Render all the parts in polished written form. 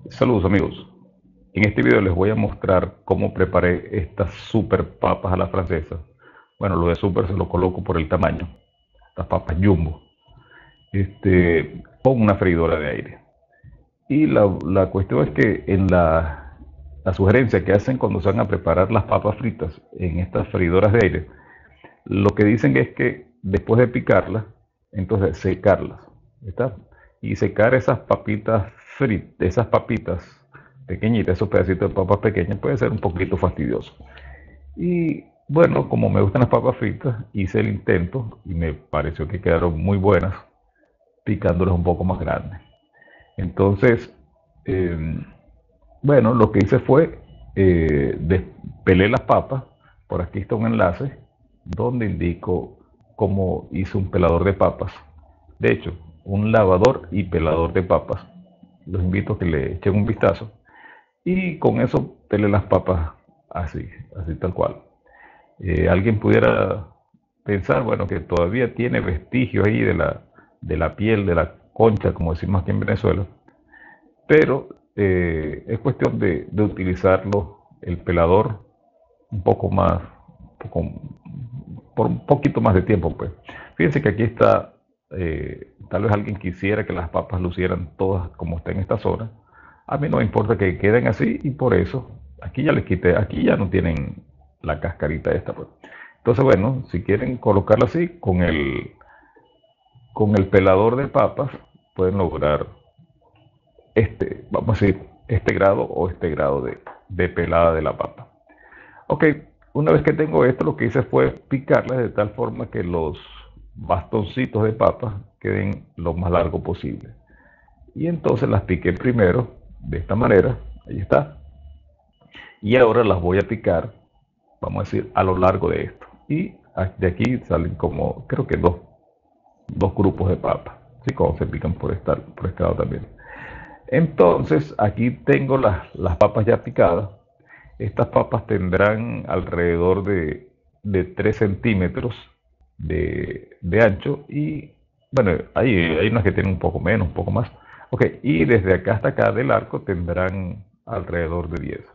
Saludos amigos, en este video les voy a mostrar cómo preparé estas super papas a la francesa. Bueno, lo de super se lo coloco por el tamaño, las papas jumbo, con una freidora de aire. Y la cuestión es que en la sugerencia que hacen cuando se van a preparar las papas fritas en estas freidoras de aire, lo que dicen es que después de picarlas, entonces secarlas, ¿está? Y secar esas papitas fritas, esas papitas pequeñitas, esos pedacitos de papas pequeñas, puede ser un poquito fastidioso. Y bueno, como me gustan las papas fritas, hice el intento y me pareció que quedaron muy buenas, picándolas un poco más grandes. Entonces, eh, bueno, lo que hice fue, pelé las papas. Por aquí está un enlace donde indico cómo hice un pelador de papas. De hecho, un lavador y pelador de papas. Los invito a que le echen un vistazo. Y con eso pelé las papas así, así tal cual. Alguien pudiera pensar, bueno, que todavía tiene vestigios ahí de la piel, de la concha, como decimos aquí en Venezuela, pero es cuestión de utilizarlo, el pelador, un poco más, por un poquito más de tiempo, pues. Fíjense que aquí está, tal vez alguien quisiera que las papas lucieran todas como está en esta zona. A mí no me importa que queden así y por eso, aquí ya les quité, aquí ya no tienen la cascarita esta, pues. Entonces, bueno, si quieren colocarla así, con el pelador de papas, pueden lograr vamos a decir, este grado o este grado de pelada de la papa. Ok, una vez que tengo esto, lo que hice fue picarlas de tal forma que los bastoncitos de papa queden lo más largo posible. Y entonces las piqué primero de esta manera, ahí está. Y ahora las voy a picar, vamos a decir, a lo largo de esto. Y de aquí salen como, creo que dos grupos de papa. Así como se pican por este lado también. Entonces, aquí tengo las papas ya picadas. Estas papas tendrán alrededor de 3 centímetros de ancho y, bueno, hay unas que tienen un poco menos, un poco más. Ok, y desde acá hasta acá del arco tendrán alrededor de 10.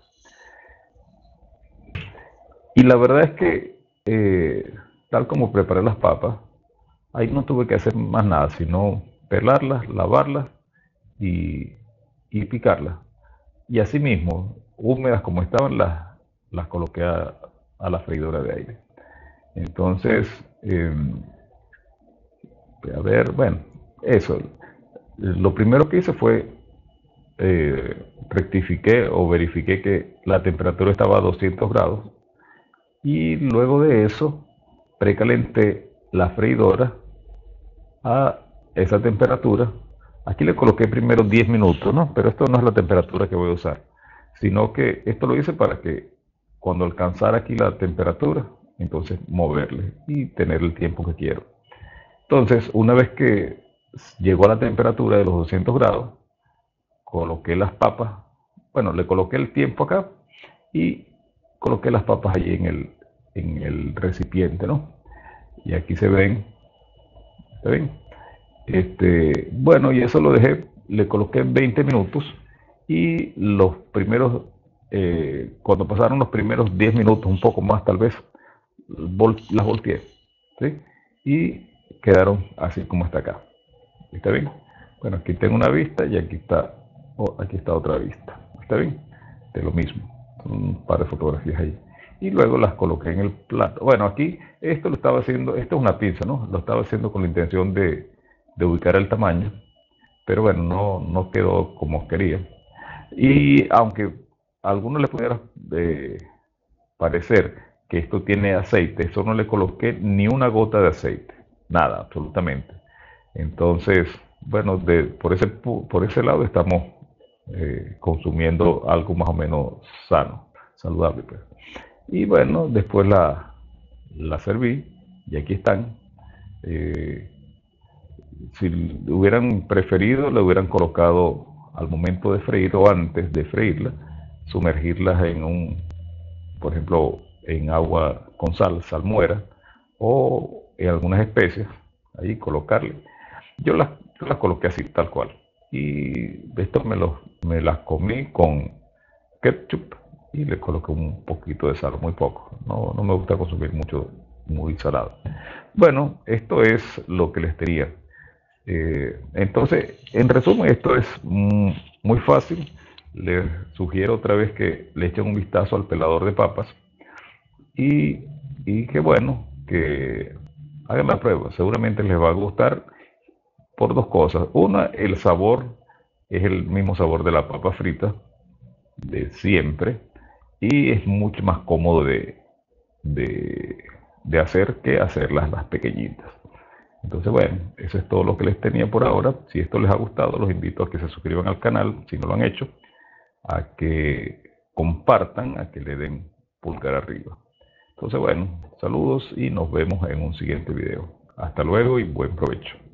Y la verdad es que, tal como preparé las papas, ahí no tuve que hacer más nada, sino pelarlas, lavarlas y, y picarlas. Y asimismo, húmedas como estaban, las coloqué a la freidora de aire. Entonces, a ver, bueno, eso. Lo primero que hice fue, rectifiqué o verifiqué que la temperatura estaba a 200 grados y luego de eso precalenté la freidora a esa temperatura. Aquí le coloqué primero 10 minutos, ¿no? Pero esto no es la temperatura que voy a usar, sino que esto lo hice para que cuando alcanzara aquí la temperatura, entonces moverle y tener el tiempo que quiero. Entonces, una vez que llegó a la temperatura de los 200 grados, coloqué las papas, bueno, le coloqué el tiempo acá y coloqué las papas allí en el recipiente, ¿no? Y aquí se ven, ¿se ven? Bueno, y eso lo dejé, le coloqué 20 minutos y los primeros, cuando pasaron los primeros 10 minutos, un poco más tal vez, las volteé, ¿sí? Y quedaron así como está acá. ¿Está bien? Bueno, aquí tengo una vista y aquí está otra vista. ¿Está bien? De lo mismo. Son un par de fotografías ahí. Y luego las coloqué en el plato. Bueno, aquí esto lo estaba haciendo, esto es una pinza, ¿no? Lo estaba haciendo con la intención de ubicar el tamaño, pero bueno, no quedó como quería. Y aunque a algunos les pudiera, parecer que esto tiene aceite, eso no le coloqué ni una gota de aceite, nada, absolutamente. Entonces, bueno, por ese lado estamos, consumiendo algo más o menos sano, saludable, pues. Y bueno, después la serví y aquí están. Eh, si hubieran preferido, le hubieran colocado al momento de freír o antes de freírla, sumergirlas por ejemplo, en agua con sal, salmuera, o en algunas especias, ahí colocarle. Yo las coloqué así, tal cual. Y esto me las comí con ketchup y le coloqué un poquito de sal, muy poco. No me gusta consumir mucho, muy salado. Bueno, esto es lo que les diría. Entonces, en resumen, esto es muy fácil. Les sugiero otra vez que le echen un vistazo al pelador de papas y, y que bueno, que hagan la prueba. Seguramente les va a gustar por dos cosas. Una, el sabor es el mismo sabor de la papa frita de siempre y es mucho más cómodo de, de hacer que hacerlas las pequeñitas. Entonces, bueno, eso es todo lo que les tenía por ahora. Si esto les ha gustado, los invito a que se suscriban al canal, si no lo han hecho, a que compartan, a que le den pulgar arriba. Entonces, bueno, saludos y nos vemos en un siguiente video. Hasta luego y buen provecho.